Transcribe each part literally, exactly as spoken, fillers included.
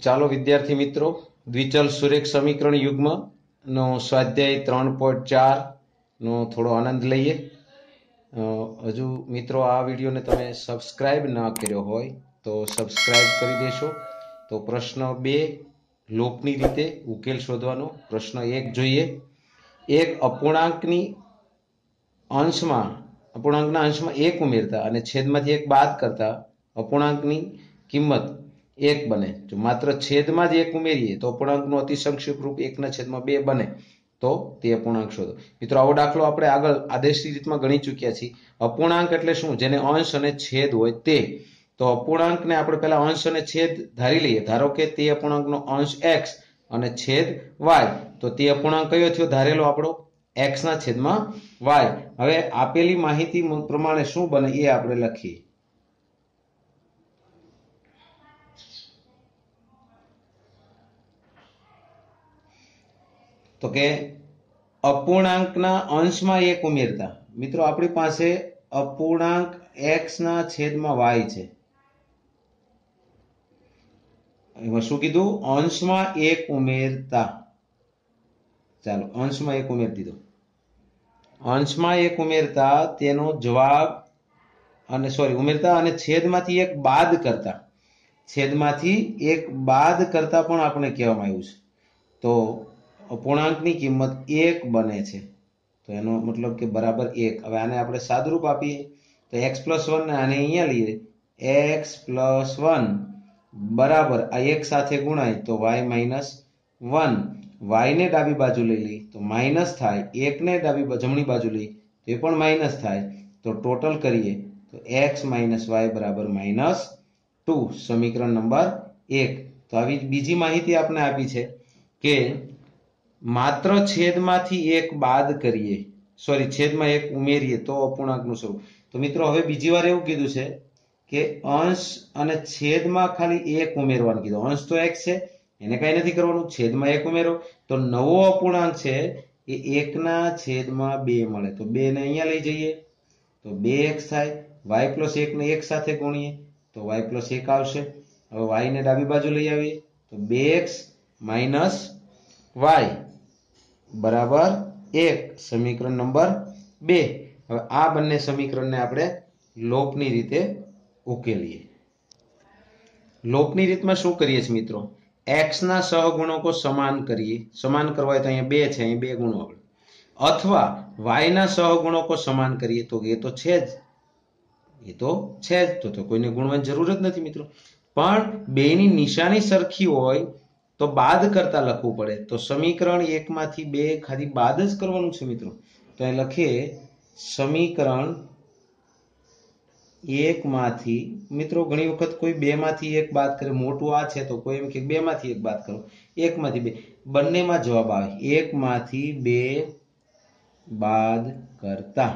ચાલો વિદ્યાર્થી મિત્રો, દ્વિચલ સુરેખ સમીકરણ યુગ્મ નો સ્વાધ્યાય ત્રણ પોઈન્ટ ચાર નો થોડો આનંદ લઈએ. હજુ મિત્રો આ વિડીયોને તમે સબસ્ક્રાઇબ ન કર્યો હોય તો સબસ્ક્રાઇબ કરી દેશો. તો પ્રશ્ન બે, લોપની રીતે ઉકેલ શોધવાનો. પ્રશ્ન એક જોઈએ. એક અપૂર્ણાંકની અંશમાં અપૂર્ણાંકના અંશમાં એક ઉમેરતા અને છેદમાંથી એક બાદ કરતા અપૂર્ણાંકની કિંમત એક બને. જો માત્ર છેદમાં જ એક ઉમેરીએ તો અપૂર્ણાંકનું અતિસંક્ષિપ્ત રૂપ એકના છેદમાં બે બને તો તે અપૂર્ણાંક શોધો. મિત્રો આવો દાખલો આપણે આગળ આદેશની રીતમાં ગણી ચૂક્યા છીએ. અપૂર્ણાંક એટલે શું? જેને અંશ અને છેદ હોય તે. તો અપૂર્ણાંકને આપણે પહેલા અંશ અને છેદ ધારી લઈએ. ધારો કે તે અપૂર્ણાંકનો અંશ x અને છેદ y. તો તે અપૂર્ણાંક કયો થયો ધારેલો આપણો? x ના છેદમાં y. હવે આપેલી માહિતી પ્રમાણે શું બને એ આપણે લખીએ. તો કે અપૂર્ણાંકના અંશમાં એક ઉમેરતા. મિત્રો આપણી પાસે અપૂર્ણાંક x ના છેદમાં y છે. એમાં શું કીધું? અંશમાં એક ઉમેરતા. ચાલો અંશમાં એક ઉમેરી દીધો. અંશમાં એક ઉમેરતા તેનો જવાબ અને સોરી ઉમેરતા અને છેદમાંથી એક બાદ કરતા. છેદમાંથી એક બાદ કરતા પણ આપણે કહેવામાં આવ્યું છે. તો અપૂર્ણાંકની કિંમત એક બને છે. તો એનો મતલબ કે બરાબર એક. હવે આને આપણે સાદુરૂપ આપીએ તો x પ્લસ વન ને આને અહીંયા લઈએ. x પ્લસ વન બરાબર આ એક સાથે ગુણાય તો y માઇનસ વન. y ને ડાબી બાજુ લઈ લઈ તો માઇનસ થાય. એક ને ડાબી જમણી બાજુ લઈ તો એ પણ માઇનસ થાય. તો ટોટલ કરીએ તો x માઇનસ y બરાબર માઇનસ ટુ. સમીકરણ નંબર એક. તો આવી બીજી માહિતી આપણે આપી છે કે માત્ર છેદમાંથી એક બાદ કરીએ સોરી છેદમાં એક ઉમેરીએ તો અપૂર્ણાંકનું સ્વરૂપ. તો મિત્રો હવે બીજી વાર એવું કીધું છે કે અંશ અને છેદમાં ખાલી એક ઉમેરવાનું કીધું. અંશ તો x છે એને કઈ નથી કરવાનું. છેદમાં એક ઉમેરો તો નવો અપૂર્ણાંક છે એ એકના છેદમાં બે મળે. તો બે ને અહીંયા લઈ જઈએ તો બે એક્સ થાય. y પ્લસ એક ને એક સાથે ગુણીએ તો y પ્લસ એક આવશે. હવે y ને ડાબી બાજુ લઈ આવીએ તો બે એક્સ માઇનસ y બરાબર એક. સમીકરણ નંબર બે. હવે આ બંને સમીકરણને આપણે લોપની રીતે ઉકેલીએ. લોપની રીતમાં શું કરીએ છીએ મિત્રો? x ના સહગુણકો સમાન કરીએ. સમાન કરવા તો અહીંયા બે છે, અહીં બે ગુણો આપણે. અથવા y ના સહગુણકો સમાન કરીએ તો એ તો છે જ એ તો છે જ તો તો કોઈને ગુણવાની જરૂર જ નથી મિત્રો. પણ બેની નિશાની સરખી હોય તો બાદ કરતા લખવું પડે. તો સમીકરણ એક માંથી બે ખાલી બાદ જ કરવાનું છે મિત્રો. તો અહીં લખીએ સમીકરણ એક માંથી મિત્રો ઘણી વખત કોઈ બે માંથી એક બાદ કરે. મોટું આ છે તો કોઈ એમ કે બે માંથી એક બાદ કરો. એક માંથી બે બંનેમાં જવાબ આવે. એક માંથી બે બાદ કરતા.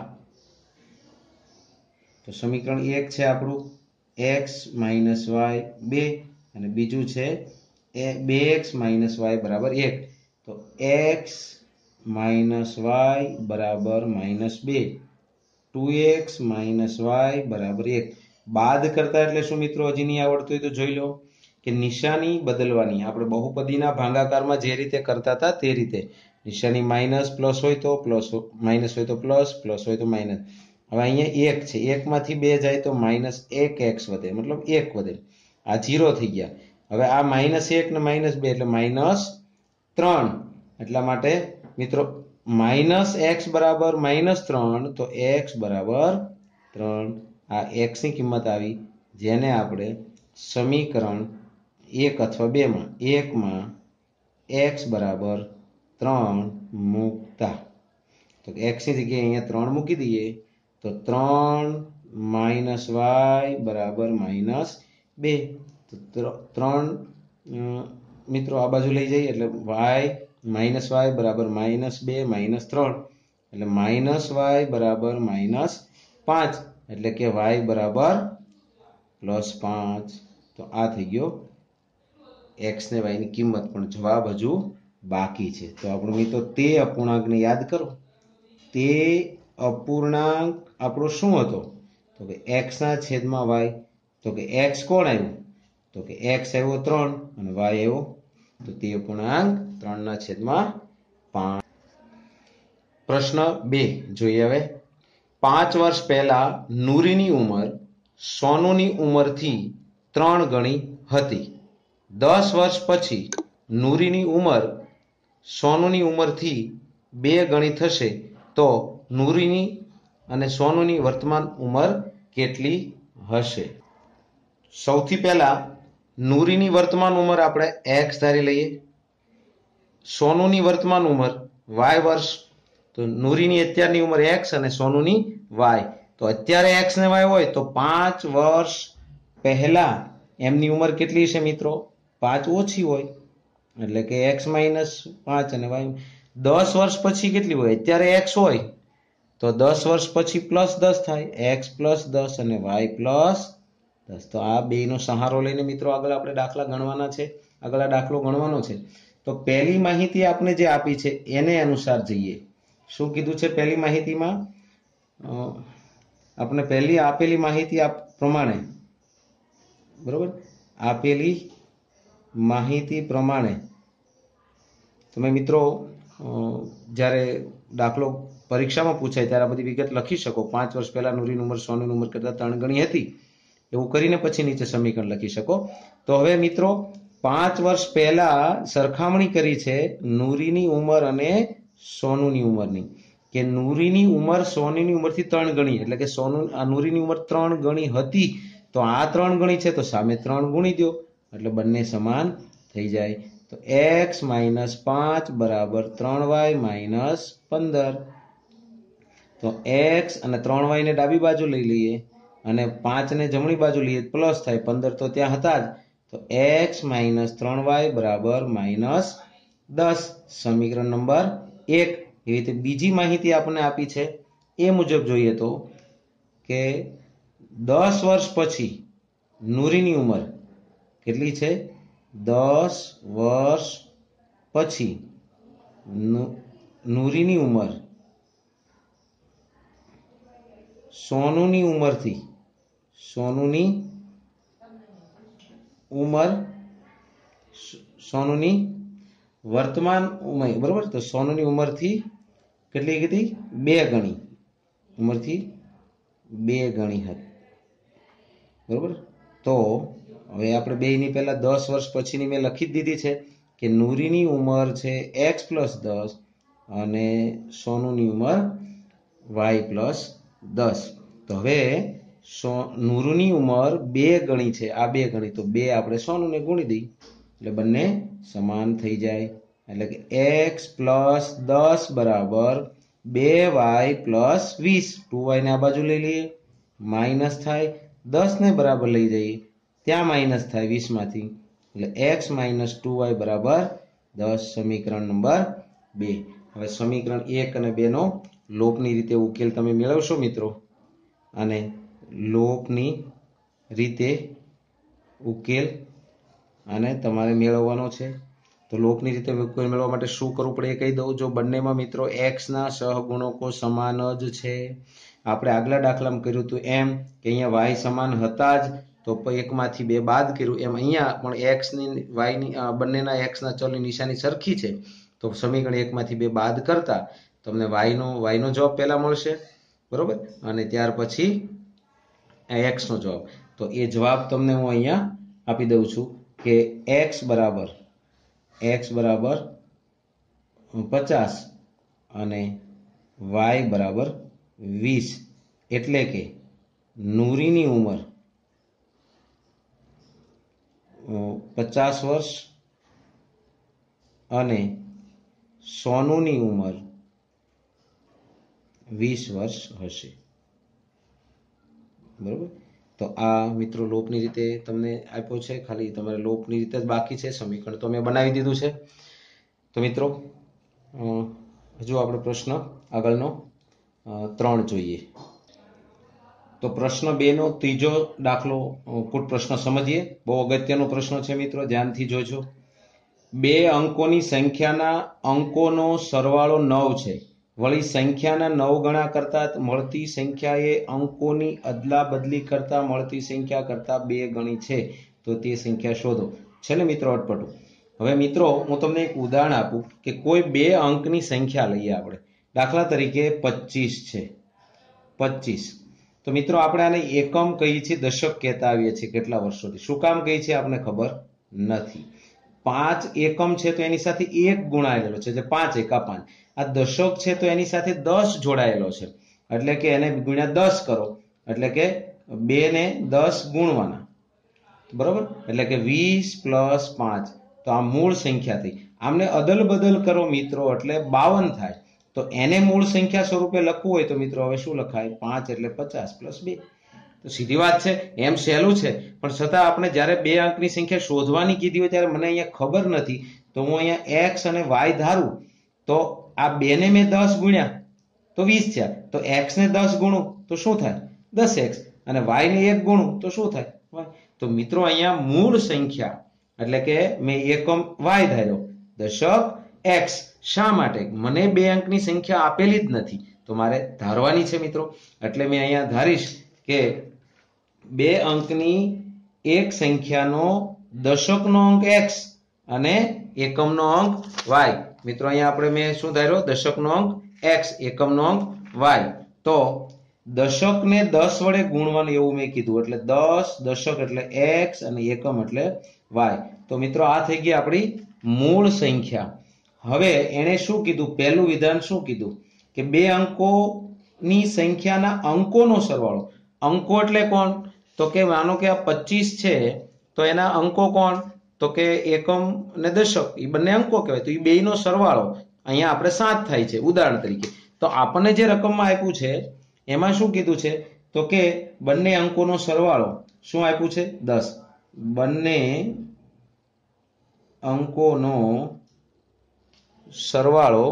તો સમીકરણ એક છે આપણું x માઇનસ વાય બે અને બીજું છે બે એક્સ માઇનસ વાય બરાબર એક. તો x માઇનસ વાય બરાબર માઇનસ બે. ટુ એક્સ માઇનસ વાય બરાબર એક. બાદ કરતા એટલે શું મિત્રો? હજી નહીં આવડતું હોય તો જોઈ લો કે નિશાની બદલવાની. આપણે બહુપદીના ભાગાકારમાં જે રીતે કરતા હતા તે રીતે. નિશાની માઇનસ પ્લસ હોય તો પ્લસ, માઇનસ હોય તો પ્લસ, પ્લસ હોય તો માઇનસ. હવે અહીંયા એક છે, એક માંથી બે જાય તો માઇનસ એક એક્સ વધે, મતલબ એક વધે. આ જીરો થઈ ગયા. હવે આ માઇનસ એક ને માઇનસ બે એટલે માઇનસ ત્રણ. એટલા માટે મિત્રો માઇનસ એક્સ બરાબર માઇનસ ત્રણ. તો એક્સ બરાબર ત્રણ. આ એક્સ ની કિંમત આવી જેને આપણે સમીકરણ એક અથવા બે માં એકમાં એક્સ બરાબર ત્રણ મૂકતા. તો એક્સ ની જગ્યાએ અહીંયા ત્રણ મૂકી દઈએ તો ત્રણ માઇનસ વાય બરાબર માઇનસ બે. તો ત્રણ મિત્રો આ બાજુ લઈ જઈએ એટલે વાય માઇનસ વાય બરાબર માઇનસ બે માઇનસ ત્રણ એટલે માઇનસ વાય બરાબર માઇનસ પાંચ. એટલે કે વાય બરાબર પ્લસ પાંચ. તો આ થઈ ગયો એક્સ ને વાય ની કિંમત. પણ જવાબ હજુ બાકી છે. તો આપણો મિત્રો તે અપૂર્ણાંકને યાદ કરો. તે અપૂર્ણાંક આપણો શું હતો? તો કે x ના છેદમાં y. તો કે x કોણ આવ્યું? તો તો કે એક્સ આવ્યો ત્રણ અને વાય આવ્યો તો તે પૂર્ણાંક ત્રણ ના છેદમાં પાંચ. પ્રશ્ન બે જોઈએ હવે. પાંચ વર્ષ પહેલા નૂરીની ઉંમર સોનુની ઉંમરથી ત્રણ ગણી હતી. દસ વર્ષ પછી નૂરીની ઉંમર સોનુની ઉંમરથી બે ગણી થશે તો નૂરીની અને સોનુની વર્તમાન ઉંમર કેટલી હશે? સૌથી પહેલા નૂરીની વર્તમાન ઉંમર આપણે એક્સ ધારી લઈએ. સોનુની વર્તમાન ઉંમર વાય વર્ષ. તો નૂરીની અત્યારની ઉંમર એક્સ અને સોનુની વાય. તો અત્યારે એક્સ ને વાય હોય તો પાંચ વર્ષ પહેલા એમની ઉંમર કેટલી છે મિત્રો? પાંચ ઓછી હોય એટલે કે એક્સ માઇનસ પાંચ અને વાય. દસ વર્ષ પછી કેટલી હોય? અત્યારે એક્સ હોય તો દસ વર્ષ પછી પ્લસ દસ થાય. એક્સ પ્લસ દસ અને વાય પ્લસ દસ. તો આ બે નો સહારો લઈને મિત્રો આગળ આપણે દાખલા ગણવાના છે. આગળ આ દાખલો ગણવાનો છે. તો પહેલી માહિતી આપણે જે આપી છે એને અનુસાર જઈએ. શું કીધું છે પહેલી માહિતીમાં? આપણે પહેલી આપેલી માહિતી આ પ્રમાણે બરોબર આપેલી માહિતી પ્રમાણે તમે મિત્રો જ્યારે દાખલો પરીક્ષામાં પૂછાય ત્યારે આ બધી વિગત લખી શકો. પાંચ વર્ષ પહેલા નૂરીની ઉંમર સોનુની ઉંમર કરતા ત્રણ ગણી હતી એવું કરીને પછી નીચે સમીકરણ લખી શકો. તો હવે મિત્રો પાંચ વર્ષ પહેલા સરખામણી કરી છે નૂરીની ઉંમર અને સોનુની ઉંમરની કે નૂરીની ઉંમર સોનુની ઉંમરથી ત્રણ ગણી એટલે કે સોનુ આ નૂરીની ઉંમર ત્રણ ગણી હતી તો આ ત્રણ ગણી છે તો સામે ત્રણ ગુણી દો એટલે બંને સમાન થઈ જાય. તો એક્સ માઇનસ પાંચ બરાબર ત્રણ વાય માઇનસ પંદર. તો એક્સ અને ત્રણ વાય ને ડાબી બાજુ લઈ લઈએ અને પાંચ ને જમણી બાજુ લઈએ પ્લસ થાય. પંદર તો ત્યાં હતા જ. તો એક્સ માઇનસ ત્રણ વાય બરાબર માઇનસ દસ. સમીકરણ નંબર એક. એવી રીતે બીજી માહિતી આપણને આપી છે એ મુજબ જોઈએ તો કે દસ વર્ષ પછી નૂરીની ઉંમર કેટલી છે? દસ વર્ષ પછી નૂરીની ઉંમર સોનુની ઉંમરથી સોનુની ઉંમર સોનુની વર્તમાન ઉંમર બરોબર. તો સોનુની ઉંમરથી કેટલી કીધી? બે ગણી ઉંમરથી બે ગણી હતી બરોબર. તો હવે આપણે બે ની પહેલા દસ વર્ષ પછીની મેં લખી જ દીધી છે કે નૂરીની ઉંમર છે એક્સ પ્લસ દસ અને સોનુની ઉંમર વાય પ્લસ દસ. તો હવે નૂરની ઉંમર બે ગણી છે આ બે ગણી તો બે આપણે સોનુને ગુણી દઈ એટલે બંને સમાન થઈ જાય. એટલે કે એક્સ પ્લસ દસ બરાબર બે વાય પ્લસ વીસ. ટુ વાય ને આ બાજુ લઈ લઈએ માઇનસ થાય. દસ ને બરાબર લઈ જઈએ ત્યાં માઇનસ થાય વીસ માંથી એટલે એક્સ માઇનસ ટુ વાય બરાબર દસ. સમીકરણ નંબર બે. હવે સમીકરણ એક અને બે નો લોપની રીતે ઉકેલ તમે મેળવશો મિત્રો. અને લોપની રીતે ઉકેલ અને તમારે મેળવવાનો છે. તો લોપની રીતે ઉકેલ મેળવવા માટે શું કરવું પડે એ કહી દઉં. જો બંનેમાં મિત્રો એક્સ ના સહગુણકો સમાન જ છે આપણે આગલા દાખલામાં કર્યું હતું એમ કે અહીંયા વાય સમાન હતા જ તો એકમાંથી બે બાદ કર્યું એમ અહીંયા પણ એક્સ ની વાય ની બંનેના એક્સ ના ચલની નિશાની સરખી છે તો સમીકરણ એકમાંથી બે બાદ કરતા તમને વાય નો વાય નો જવાબ પહેલા મળશે બરોબર અને ત્યાર પછી એક્સ નો જવાબ. તો એ જવાબ તમને હું અહીંયા આપી દઉં છું કે એક્સ બરાબર એક્સ બરાબર પચાસ અને વાય બરાબર વીસ. એટલે કે નૂરીની ઉંમર પચાસ વર્ષ અને સોનુની ઉંમર વીસ વર્ષ હશે બરોબર. તો આ મિત્રો લોપની રીતે તમને આપ્યો છે. ખાલી તમારે લોપની રીતે જ બાકી છે. સમીકરણ તો મેં બનાવી દીધું છે. તો મિત્રો હજુ આપણે પ્રશ્ન આગળનો ત્રણ જોઈએ. તો પ્રશ્ન બે નો ત્રીજો દાખલો કુટ પ્રશ્ન સમજીએ. બહુ અગત્યનો પ્રશ્ન છે મિત્રો, ધ્યાનથી જોજો. બે અંકોની સંખ્યાના અંકોનો સરવાળો નવ છે. વળી સંખ્યાના નવ ગણા કરતા મળતી સંખ્યા એ અંકોની અદલા બદલી કરતા મળતી સંખ્યા કરતા બે ગણી છે. તો તો તે સંખ્યા શોધો. છે ને મિત્રો અટપટું? હવે મિત્રો હું તમને એક ઉદાહરણ આપું કે કોઈ બે અંકની સંખ્યા લઈએ આપણે. દાખલા તરીકે પચીસ છે. પચીસ. તો મિત્રો આપણે આને એકમ કહીએ છીએ, દશક કહેતા આવીએ છીએ કેટલા વર્ષોથી. શું કામ કહીએ છીએ આપણને ખબર નથી. પાંચ એકમ છે તો એની સાથે એક ગુણાયેલો છે, એટલે પાંચ એકા પાંચ. આ દશક છે તો એની સાથે દસ જોડાયેલો છે, એટલે કે એને ગુણ્યા દસ કરો, એટલે કે બે ને દસ ગુણવાના, બરોબર? એટલે કે વીસ પ્લસ પાંચ, તો આ મૂળ સંખ્યા થઈ. આમને અદલ બદલ કરો મિત્રો એટલે બાવન થાય. તો એને મૂળ સંખ્યા સ્વરૂપે લખવું હોય તો મિત્રો હવે શું લખાય? પાંચ એટલે પચાસ પ્લસ બે. તો સીધી વાત છે, એમ સહેલું છે, પણ છતાં આપણે જ્યારે બે અંકની સંખ્યા શોધવાની કીધી હોય ત્યારે મને અહીંયા ખબર નથી, તો હું અહીંયા એક્સ અને વાય ધારું, તો આ બે ને મેં દસ ગુણ્યા તો વીસ થયા. તો એક્સ ને દસ ગુણું તો શું થાય? દસ એક્સ. અને વાય ને એક ગુણું તો શું થાય? વાય. તો મિત્રો અહીંયા મૂળ સંખ્યા એટલે કે મેં એકમ વાય ધાર્યો, દશક એક્સ. શા માટે? મને બે અંકની સંખ્યા આપેલી જ નથી, તો મારે ધારવાની છે મિત્રો. એટલે મેં અહીંયા ધારીશ કે બે અંકની એક સંખ્યાનો દશકનો અંક એક્સ અને એકમનો અંક વાય. મિત્રો અહીંયા આપણે મેં શું ધાર્યો? દશકનો અંક એક્સ, એકમનો અંક વાય. તો દશકને દસ વડે ગુણવાનું એવું મેં કીધું, એટલે દસ દશક એટલે એક્સ અને એકમ એટલે વાય. તો મિત્રો આ થઈ ગઈ આપણી મૂળ સંખ્યા. હવે એને શું કીધું? પહેલું વિધાન શું કીધું? કે બે અંકોની સંખ્યાના અંકોનો સરવાળો. અંકો એટલે કોણ? તો કે માનો કે આ પચીસ છે તો એના અંકો કોણ? તો કે એકમ અને દશક, એ બંને અંકો કહેવાય. તો એ બેયનો સરવાળો અહીંયા આપણે સાત થાય છે ઉદાહરણ તરીકે. તો આપણને જે રકમમાં આપ્યું છે એમાં શું કીધું છે? તો કે બંને અંકોનો સરવાળો શું આપ્યું છે? દસ. બંને અંકોનો સરવાળો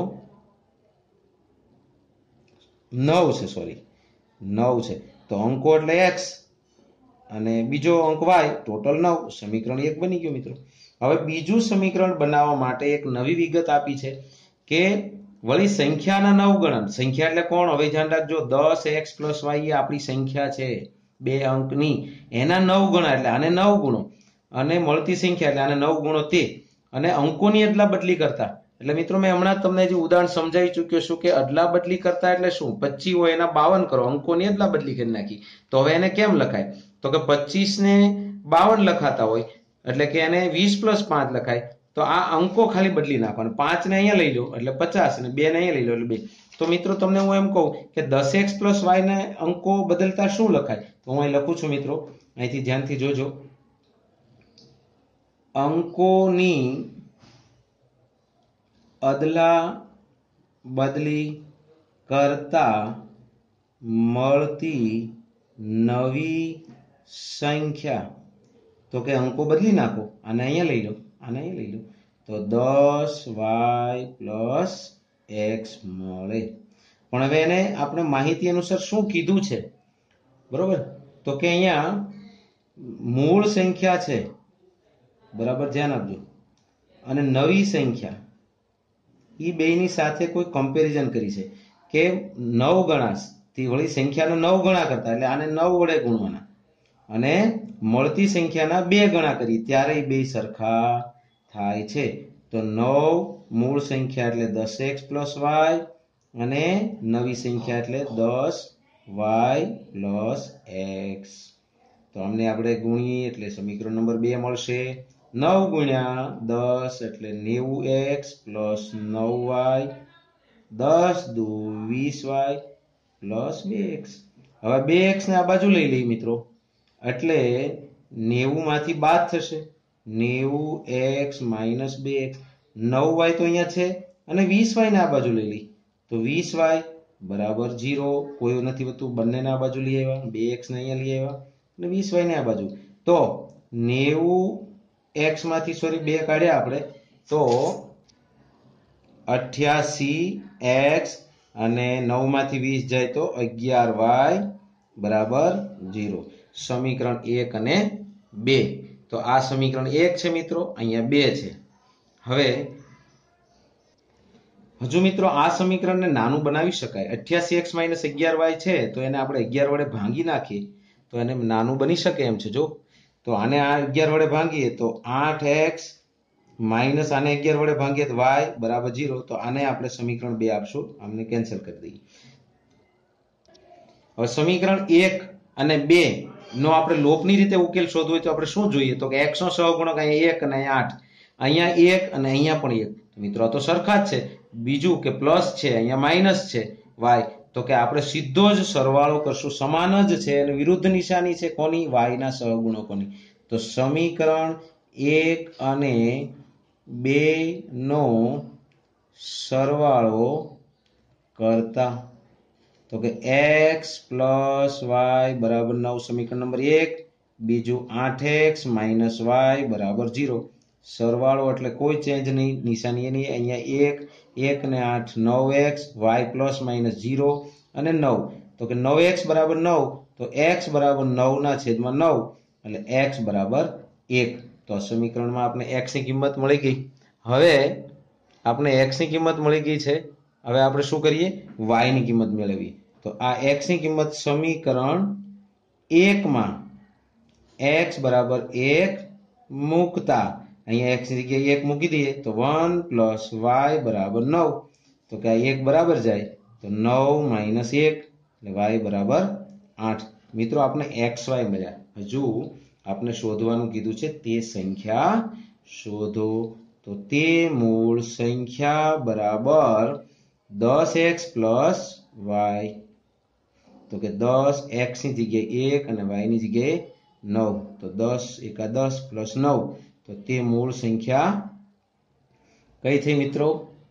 નવ છે, સોરી નવ છે. તો અંકો એટલે એક્સ અને બીજો અંક વાય, ટોટલ નવ. સમીકરણ એક બની ગયું મિત્રો. હવે બીજું સમીકરણ બનાવવા માટે એક નવી વિગત આપી છે કે વળી સંખ્યાના નવ ગણા. સંખ્યા એટલે કોણ? હવે ધ્યાન રાખજો, દસ એક્સ પ્લસ વાય એ આપણી સંખ્યા છે બે અંકની, એના નવ ગણા એટલે આને નવ ગુણો, અને મળતી સંખ્યા એટલે આને નવ ગુણો તે, અને અંકોની અદલા બદલી કરતા. એટલે મિત્રો મેં હમણાં તમને જે ઉદાહરણ સમજાવી ચૂક્યો છું કે અદલા બદલી કરતા એટલે શું? પચીસ હોય એના બાવન કરો, અંકોની અદલા બદલી કરી નાખી. તો હવે એને કેમ લખાય? તો કે પચીસ ને બાવન લખાતા હોય એટલે કે એને વીસ પ્લસ પાંચ લખાય. તો આ અંકો ખાલી બદલી નાખવાના. પાંચ ને અહીંયા લઈ લો એટલે પચાસ, અને બે ને અહીંયા લઈ લો એટલે બે. તો મિત્રો તમને હું એમ કહું કે દસ એક્સ પ્લસ વાય ને અંકો બદલતા શું લખાય? તો હું અહીં લખું છું મિત્રો, અહીંથી ધ્યાનથી જોજો. અંકોની અદલા બદલી કરતા મળતી નવી સંખ્યા. તો કે અંકો બદલી નાખો, આને અહીંયા લઈ લો, આને અહીંયા લઈ લો, તો દસ વાય પ્લસ એક્સ મળે. પણ હવે એને આપણે માહિતી અનુસાર શું કીધું છે? બરોબર? તો કે અહીંયા મૂળ સંખ્યા છે, બરાબર ધ્યાન આપજો, અને નવી સંખ્યા, એ બેની સાથે કોઈ કમ્પેરિઝન કરી છે કે નવ ગણા થી વળી સંખ્યાનો નવ ગણા કરતા, એટલે આને નવ વડે ગુણવાના, અને મળતી સંખ્યાના બે ગણા કરી ત્યારે બે સરખા થાય છે. તો નવ મૂળ સંખ્યા એટલે દસ એક્સ પ્લસ વાય, અને નવી સંખ્યા એટલે દસ વાય પ્લસ એક્સ. તો અમને આપણે ગુણીએ એટલે સમીકરણ નંબર બે મળશે. નવ ગુણ્યા દસ એટલે નેવું એક્સ પ્લસ નવ વાય, દસ દુ વીસ વાય પ્લસ બે એક્સ. હવે બે એક્સ ને આ બાજુ લઈ લઈએ મિત્રો, એટલે નેવું માંથી બાદ થશે, નેવું એક્સ માઇનસ બે એક્સ. નવ વાય તો અહીંયા છે, અને વીસ વાય ને આ બાજુ લઈ લઈ, તો વીસ વાય બરાબર જીરો. કોઈ નથી વધતું, બંનેને આ બાજુ લઈ આવ્યા, બે એક્સ ને અહીંયા લઈ આવ્યા, અને વીસ વાય ને આ બાજુ. તો નેવું એક્સ માંથી સોરી બે કાઢ્યા આપણે, તો અઠ્યાસી એક્સ, અને નવ માંથી વીસ જાય તો અગિયાર વાય બરાબર જીરો. સમીકરણ એક અને બે. તો આ સમીકરણ એક છે મિત્રો, અહીંયા બે છે. હવે હજુ મિત્રો આ સમીકરણને નાનું બનાવી શકાય. અઠ્યાસી એક્સ માઇનસ અગિયાર વાય છે, તો એને આપણે અગિયાર વડે ભાંગી નાખીએ તો એને નાનું બની શકે એમ છે. જો તો આને આ અગિયાર વડે ભાંગીએ તો આઠ એક્સ માઇનસ આને અગિયાર વડે ભાંગીએ તો વાય બરાબર જીરો. તો આને આપણે સમીકરણ બે આપશું, આમને કેન્સલ કરી દઈએ. હવે સમીકરણ એક અને બે નો આપણે લોપની રીતે ઉકેલ શોધવો હોય તો આપણે શું જોઈએ? તો કે એક્સ નો સહગુણક અહીંયા એક અને અહીંયા આઠ, અહીંયા એક અને અહીંયા પણ એક. મિત્રો આ તો સરખા જ છે. બીજું કે પ્લસ છે, અહીંયા માઇનસ છે વાય, તો કે આપણે સીધો જ સરવાળો કરશું, સમાન જ છે અને વિરુદ્ધ નિશાની છે કોની? વાય ના સહગુણકોની. તો સમીકરણ એક અને બે નો સરવાળો કરતા તો કે એક્સ પ્લસ વાય બરાબર નવ, સમીકરણ નંબર એક. બીજું આઠ એક્સ માઇનસ વાય બરાબર જીરો. સરવાળો એટલે કોઈ ચેન્જ નહીં, નિશાની એની. અહીંયા એક, એક ને આઠ નવ X, Y plus minus zero અને નવ. તો કે નવ એક્સ બરાબર નવ, તો એક્સ બરાબર નવ ના છેદમાં નવ એટલે એક્સ બરાબર એક. તો આ સમીકરણમાં આપણે એક્સ ની કિંમત મળી ગઈ. હવે આપણે એક્સ ની કિંમત મળી ગઈ છે. હવે આપણે શું કરીએ? વાય ની કિંમત મેળવીએ. તો આ એક્સ ની કિંમત સમીકરણ એક માં એક્સ બરાબર એક મૂકતા અહીંયા એક્સ ની જગ્યાએ એક મૂકી દઈએ તો વન પ્લસ વાય બરાબર નવ. તો કે આ એક બરાબર જાય તો નવ માઇનસ એક એટલે વાય બરાબર આઠ. મિત્રો આપણે એક્સ વાય મળ્યા. હજુ આપણે શોધવાનું કીધું છે તે સંખ્યા શોધો. તો તે મૂળ સંખ્યા બરાબર દસ એક્સ પ્લસ વાય. તો કે દસ એક્સ ની જગ્યાએ એક અને વાય ની જગ્યાએ નવ. તો દસ એકા દસ પ્લસ નવ. તો તે મૂળ સંખ્યા કઈ થઈ મિત્રો?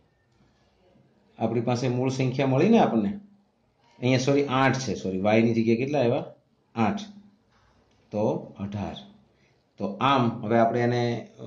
આપણી પાસે મૂળ સંખ્યા મળી ને આપણને. અહીંયા સોરી આઠ છે, સોરી વાય ની જગ્યાએ કેટલા આવ્યા? આઠ. તો અઢાર. તો આમ હવે આપણે એને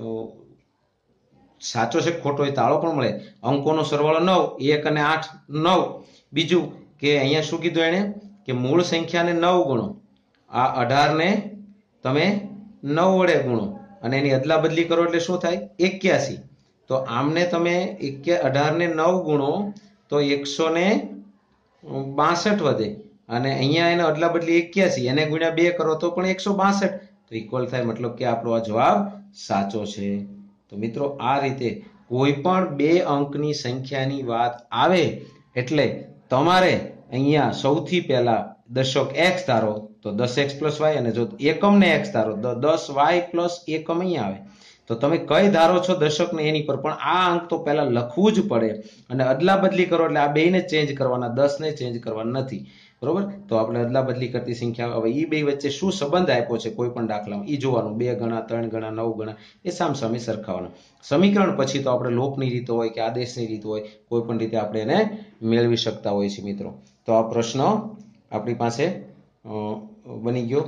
સાચો છે ખોટો એ તાળો પણ મળે. અંકોનો સરવાળો નવ, એક અને આઠ નવ. બીજું કે અહીંયા શું કીધું એને? કે મૂળ સંખ્યાને નવ ગુણો. આ અઢાર ને તમે નવ વડે ગુણો અને એની અદલા બદલી કરો એટલે શું થાય? એક્યાસી. તો આમને તમે અઢાર ને નવ ગુણો તો એકસો ને બાસઠ વધે અને અહીંયા એને અદલા બદલી એક્યાસી, એને ગુણ્યા બે કરો તો પણ એકસો બાસઠ. તો ઇક્વલ થાય, મતલબ કે આપણો આ જવાબ સાચો છે. તો મિત્રો આ રીતે કોઈ પણ બે અંકની સંખ્યાની વાત આવે એટલે તમારે અહીંયા સૌથી પહેલા દશક એક્સ ધારો તો દસ એક્સ પ્લસ વાય, અને જો એકમ ને એક્સ ધારો તો દસ વાય પ્લસ એકમ અહીંયા આવે. તો તમે કઈ ધારો છો દશક ને એની પર, પણ આ અંક તો પહેલા લખવું જ પડે અને અદલા બદલી કરો એટલે આ બેને ચેન્જ કરવાના, દસ ને ચેન્જ કરવાના નથી. બરોબર? તો આપણે અદલા બદલી કરતી સંખ્યા, હવે એ બે વચ્ચે શું સંબંધ આપ્યો છે કોઈ પણ દાખલામાં એ જોવાનું. બે ગણા, ત્રણ ગણા, નવ ગણા એ સામસામે સરખાવવાના. સમીકરણ પછી તો આપણે લોપની રીત હોય કે આદેશની રીત હોય, કોઈ પણ રીતે આપણે એને મેળવી શકતા હોય છે મિત્રો. તો આ પ્રશ્ન આપણી પાસે બની ગયો.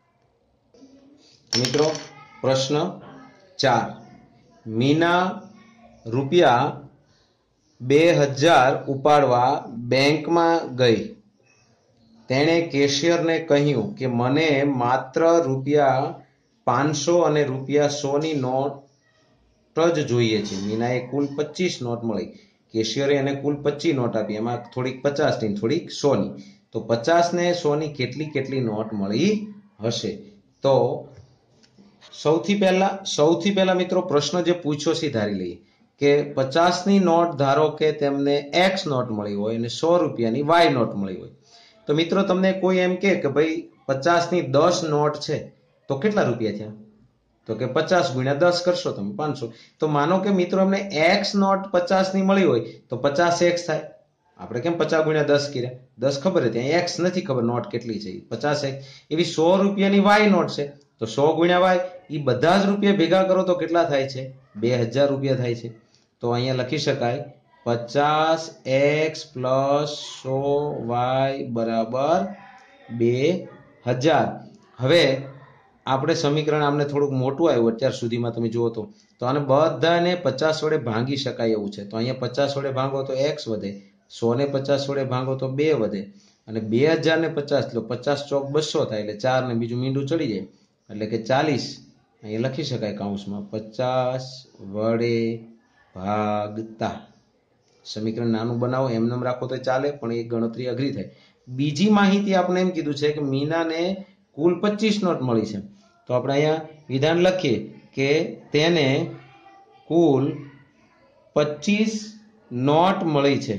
મિત્રો પ્રશ્ન ચાર. મીના રૂપિયા બે હજાર ઉપાડવા બેંકમાં ગઈ. તેણે કેશિયરને કહ્યું કે મને માત્ર રૂપિયા પાંચસો અને રૂપિયા સો ની નોટ જ જોઈએ છે. મીનાએ કુલ પચીસ નોટ મળી. કેશિયરે એને કુલ પચીસ નોટ આપી, એમાં થોડીક પચાસ ની થોડીક સો ની. તો પચાસ ને સો ની કેટલી કેટલી નોટ મળી હશે? તો સૌથી પહેલા સૌથી પહેલા મિત્રો પ્રશ્ન જે પૂછ્યો છે ધારી લઈએ કે પચાસ ની નોટ ધારો કે તેમને એક્સ નોટ મળી હોય અને સો રૂપિયાની વાય નોટ મળી હોય. તો મિત્રો તમને કોઈ એમ કે કે ભાઈ પચાસ ની દસ નોટ છે તો કેટલા રૂપિયા થયા? તો કે પચાસ ગુણ્યા દસ કરશો તમે પાંચસો. તો માનો કે મિત્રો અમને એક્સ નોટ પચાસ ની મળી હોય તો પચાસ એક્સ થાય. આપણે કેમ પચાસ ગુણ્યા દસ કર્યા? દસ ખબર હતી, એક્સ નથી ખબર નોટ કેટલી છે. પચાસ એક્સ. એવી સો રૂપિયાની વાય નોટ છે તો સો ગુણ્યા વાય, એ બધા જ રૂપિયા ભેગા કરો તો કેટલા થાય છે? બે હજાર રૂપિયા થાય છે. તો અહીંયા લખી શકાય પચાસ એક્સ પ્લસ સો વાય બરાબર બે હજાર. હવે આપણે સમીકરણ આમને થોડુંક મોટું આવ્યું અત્યાર સુધીમાં તમે જુઓ તો તો આને બધાને પચાસ વડે ભાંગી શકાય એવું છે. તો અહીંયા પચાસ વડે ભાંગો તો એક્સ વધે, સો ને પચાસ વડે ભાંગો તો બે વધે અને બે હજાર ને પચાસ એટલે પચાસ ચોક બસો થાય એટલે ચાર ને બીજું મીંડું ચડી જાય એટલે કે ચાલીસ. અહીંયા લખી શકાય કાઉન્સમાં પચાસ વડે ભાગતા. સમીકરણ નાનું બનાવો એમને રાખો તો ચાલે પણ એ ગણતરી અઘરી થાય. બીજી માહિતી આપણે એમ કીધું છે કે મીનાને કુલ પચીસ નોટ મળી છે. તો તો આપણે અહીંયા વિધાન લખીએ કે તેને કુલ પચીસ નોટ મળી છે,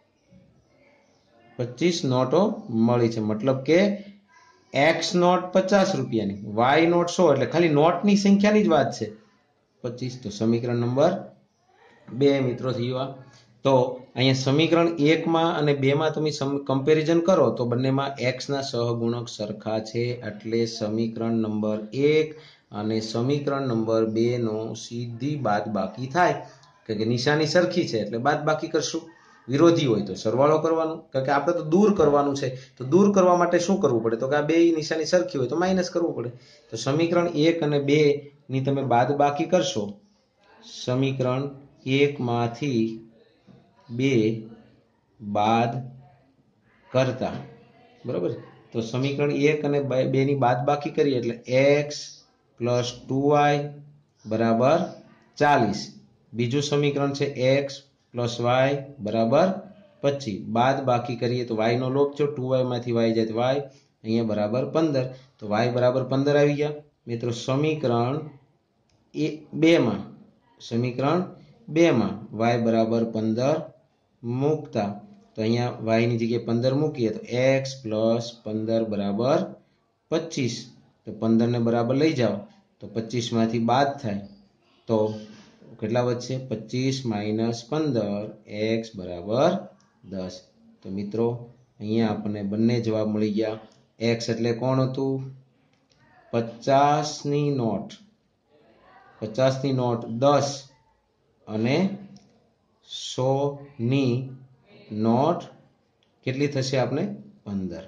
પચીસ નોટો મળી છે, મતલબ કે એક્સ નોટ પચાસ રૂપિયાની, વાય નોટ સો, એટલે ખાલી નોટની સંખ્યાની જ વાત છે પચીસ. તો સમીકરણ નંબર બે મિત્રો થયું. તો અહીંયા સમીકરણ એકમાં અને બેમાં તમે કમ્પેરિઝન કરો તો બંનેમાં એક્સના સહગુણક સરખા છે, એટલે સમીકરણ નંબર એક અને સમીકરણ નંબર બે નો સીધી બાદબાકી થાય, કે નિશાની સરખી છે એટલે બાદબાકી કરશું. વિરોધી હોય તો સરવાળો કરવાનો, કારણ કે આપણે તો દૂર કરવાનું છે. તો દૂર કરવા માટે શું કરવું પડે? તો કે આ બે નિશાની સરખી હોય તો માઇનસ કરવું પડે. તો સમીકરણ એક અને બે ની તમે બાદબાકી કરશો, સમીકરણ એક માંથી બે બાદ કરતા, બરાબર. તો સમીકરણ એક અને બે ની બાદબાકી કરીએ એટલે એક્સ પ્લસ ટુ વાય બરાબર ચાલીસ. બીજું સમીકરણ છે એક્સ પ્લસ વાય બરાબર પચીસ. બાદ બાકી કરીએ તો વાય નો લોપ છે, ટુ વાય માંથી વાય જાય તો વાય, અહીંયા બરાબર પંદર. તો વાય બરાબર પંદર આવી ગયા મિત્રો. સમીકરણ બે માં સમીકરણ બે માં વાય બરાબર પંદર મૂકતા, તો અહીંયા વાય ની જગ્યાએ પંદર મૂકીએ તો એક્સ પ્લસ પંદર બરાબર પચીસ. તો પંદર ને બરાબર લઈ જાઓ તો પચીસ માંથી બાદ થાય તો કેટલા વધશે? પચીસ માઇનસ પંદર, એક્સ બરાબર દસ. તો મિત્રો અહીંયા આપણને બંને જવાબ મળી ગયા. એક્સ એટલે કોણ હતું? પચાસ ની નોટ, પચાસ ની નોટ દસ અને સો ની નોટ કેટલી થશે આપણે? પંદર.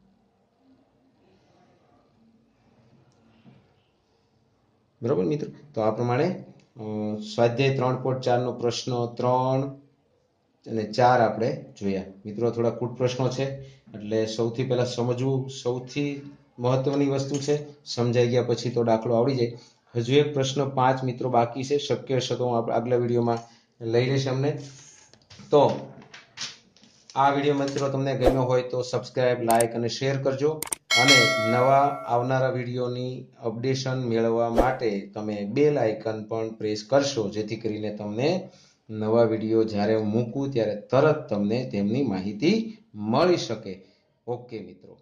બરાબર મિત્રો. તો આ પ્રમાણે સ્વાધ્યાય ત્રણ પોઈન્ટ ચાર નો પ્રશ્ન ત્રણ અને ચાર આપણે જોયા. મિત્રો થોડા કૂટ પ્રશ્નો છે એટલે સૌથી પહેલા સમજવું સૌથી મહત્વની વસ્તુ છે. સમજાઈ ગયા પછી તો દાખલો આવડી જાય. હજુ એક પ્રશ્ન પાંચ મિત્રો બાકી છે, શક્ય હશે તો હું આગલા વિડીયોમાં લઈ લઈશ અમને. તો આ વિડીયો મિત્રો તમને ગમ્યો હોય તો સબસ્ક્રાઇબ, લાઇક અને શેર કરજો, અને નવા આવનારા વિડીયોની અપડેશન મેળવવા માટે તમે બેલ આઇકન પણ પ્રેસ કરશો, જેથી કરીને તમને નવા વિડીયો જ્યારે મૂકું ત્યારે તરત તમને તેમની માહિતી મળી શકે. ઓકે મિત્રો.